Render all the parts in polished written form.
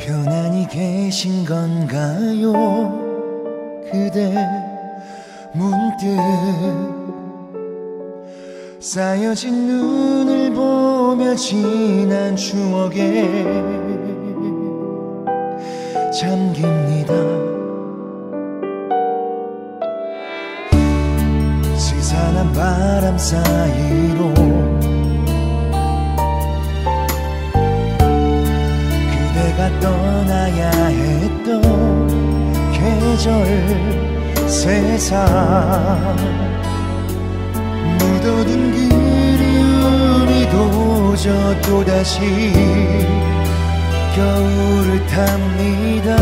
편안히 계신 건가요? 그대 문득 쌓여진 눈을 보며 지난 추억에 잠깁니다. 스산한 바람 사이로 그대가 떠나야 했던 계절 세상 묻어둔 그리움이 도저 또다시 겨울을 탑니다.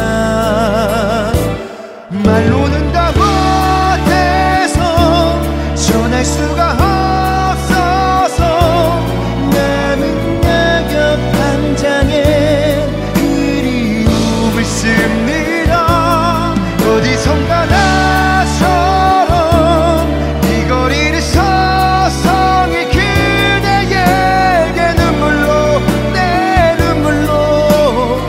말로는 다 못해서 전할 수가 없어서 남은 낙엽 한 장에 그리움을 씁니다. 어디선가 나처럼 이 거리를 서성이 그대에게 눈물로 내 눈물로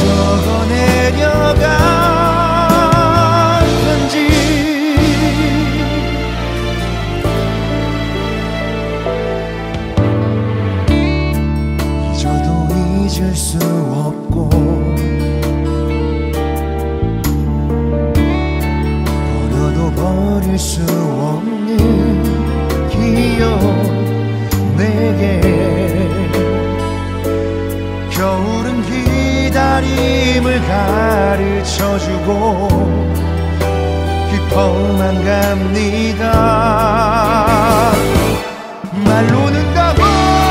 적어내려간 편지. 잊어도 잊을 수 없고 버릴 수 없는 기억 내게. 겨울은 기다림을 가르쳐주고 깊어만 갑니다. 말로는 다